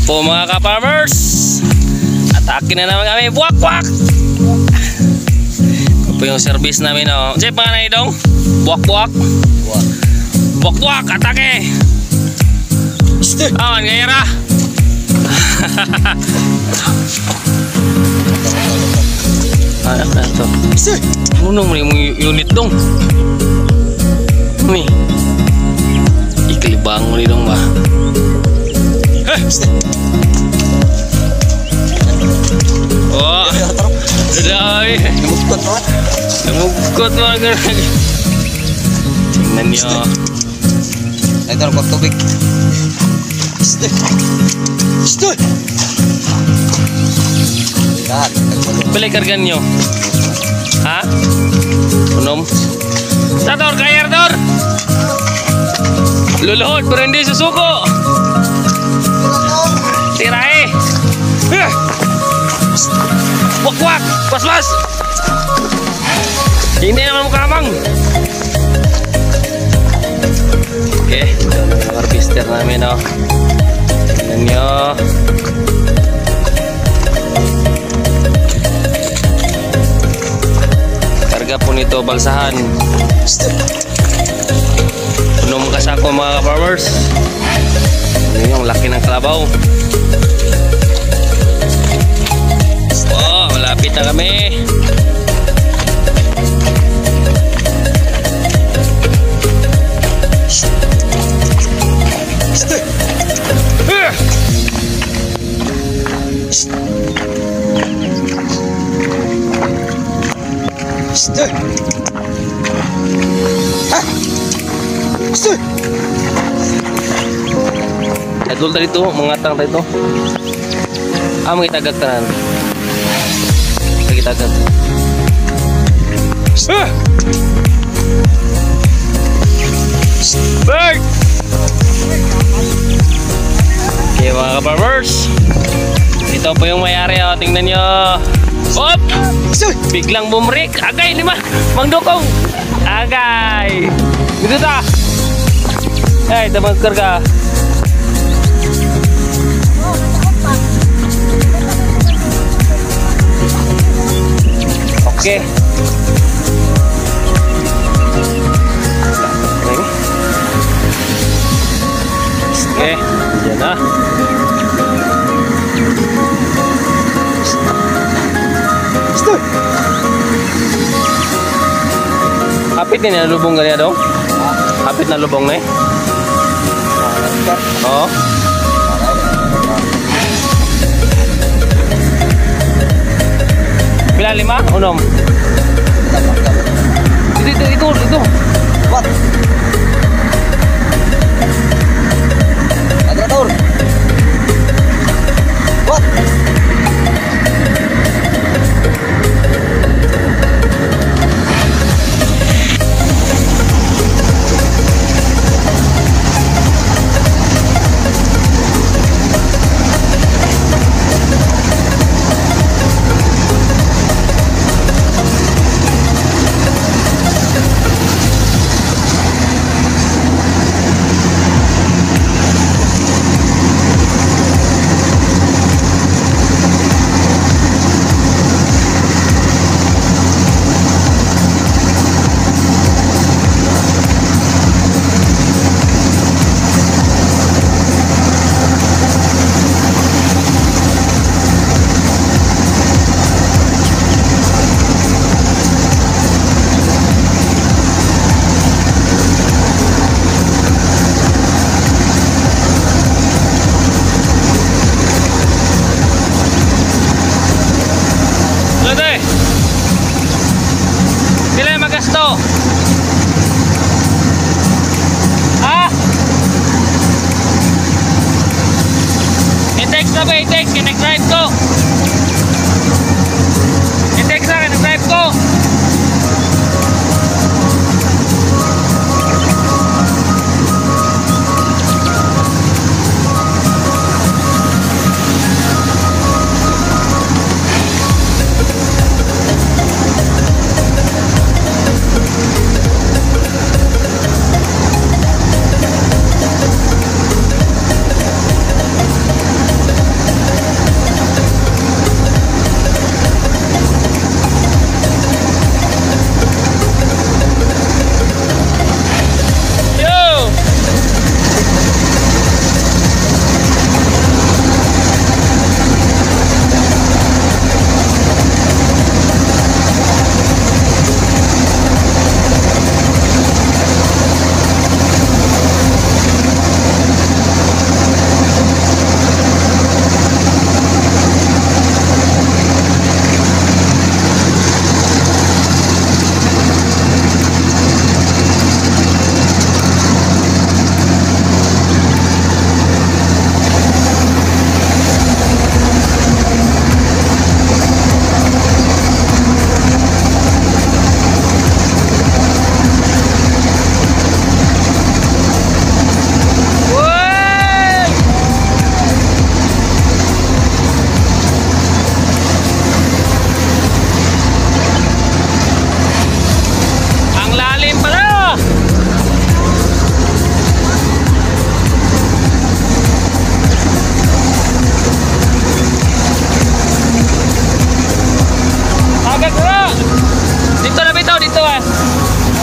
po mga ka-farmers. Atake na naman kami. Buwak, buwak. Ito po yung service namin. Oh. Jeep, mga naidong. Buwak, buwak. Buwak, buwak. Atake. Oh, ngayara. Anak na ito. Ano mo yung unit dong? Nih. Ikalibang mo dong ba? Oh, udah, ngemukut banget. Tingnan nyo. Ito ang tubig. Balik kargan nyo. Ha? Unom? Tator, kayar tor. Luluhod, pero hindi susuko. Tirahe. Wak wak, pas pas. Ini naman kamang. Oke, ito na yung harvester namin, oh. Tingnan nyo. Karga po nito balsahan. Puno mo kasako mga farmers. Ano yung laki ng kalabaw. Oh, malapit na kami. Adul tadi tuh mengatang tadi tuh. Kita agak tenan. Kita agak. Baik. Oke mga farmers. Ito po yung may-ari, oh. Tingnan nyo. Op! Biglang bumrik. Agay, di ba? Mang Dukong. Agay. Gitu ta. Eh, teman kerja. Oke. Oke, yan na. Hapit ni na lubong ganyan dong? Hapit na lubong na eh? Oo. Pila 5? Unom? Itu. What? Ada taur. What? Itex, kinag-drive ko. Itex na, kinag-drive ko.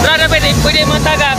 Brada, pwede matagak.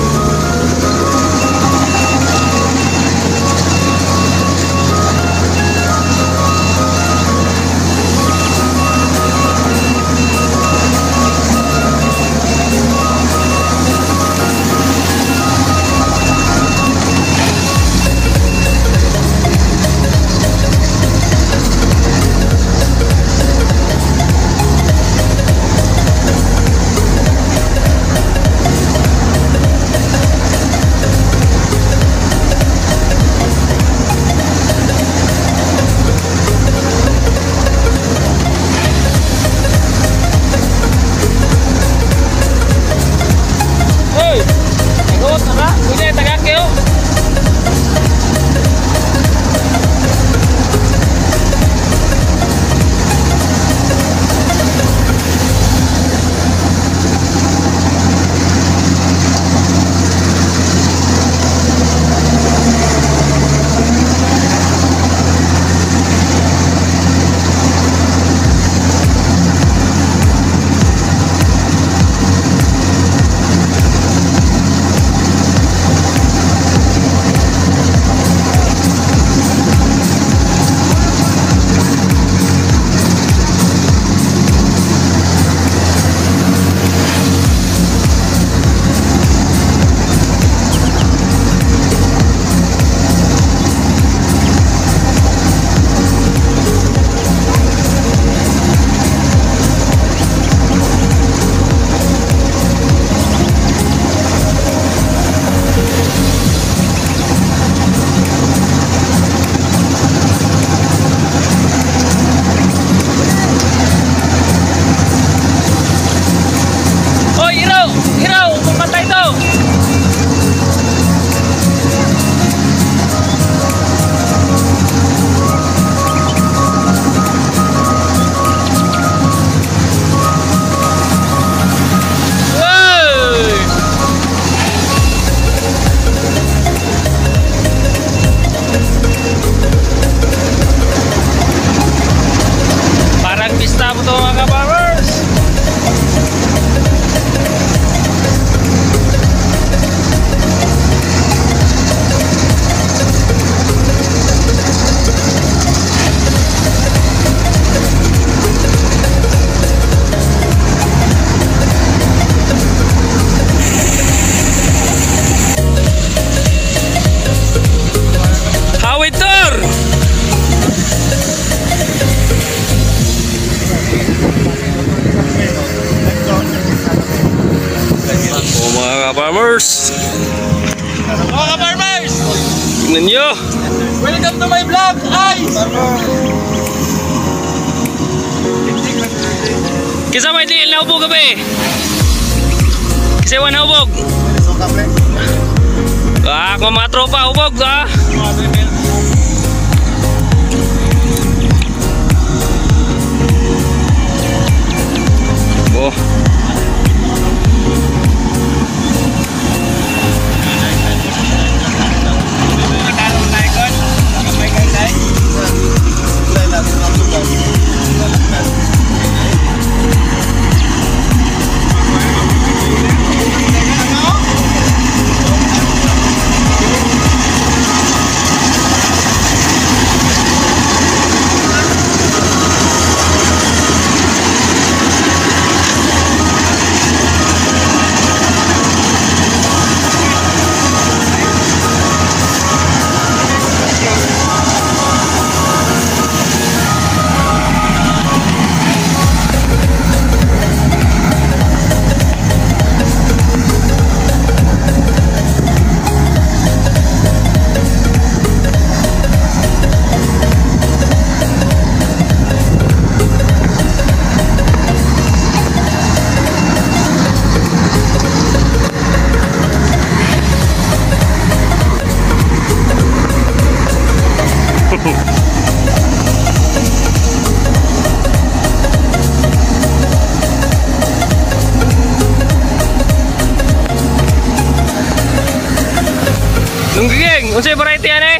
Farmers. Mga farmers! Tingnan nyo. Welcome to my vlog, Ice! Kisa may liil na hubog gabi. Kisa iwan na hubog. Kung mga tropa hubog Oh. Nungging, unsay variety ane?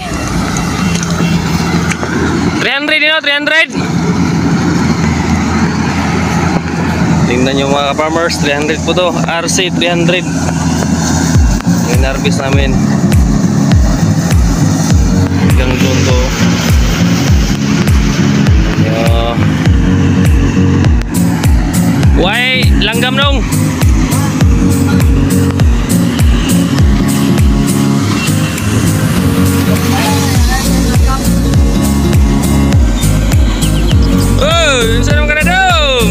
300 dino, 300. Tingnan nyo mga ka-farmers, 300 po to, RC 300 yung narbis namin hanggang doon to. Why langgam nung saan naman ka na dong?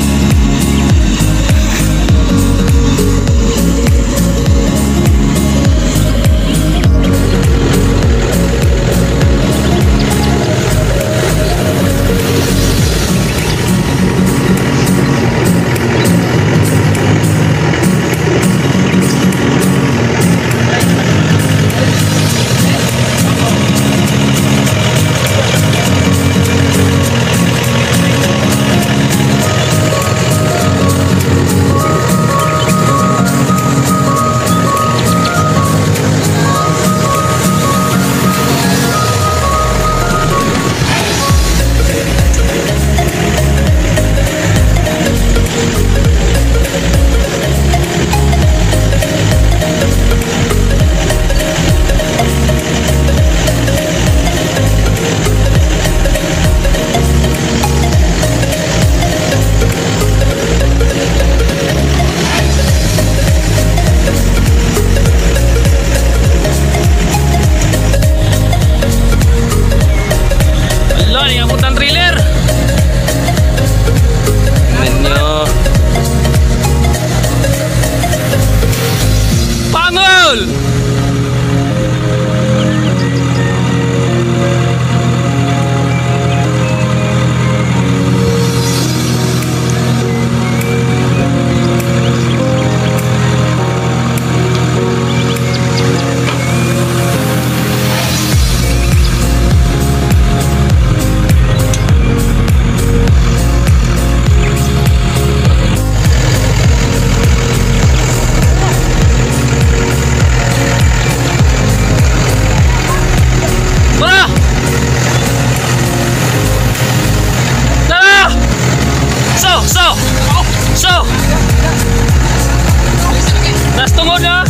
Nastungod na.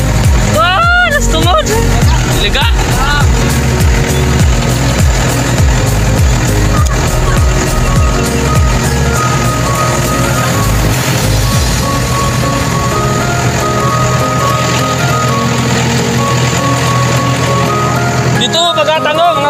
Wah, nastungod. Liga. Dito pagkatangong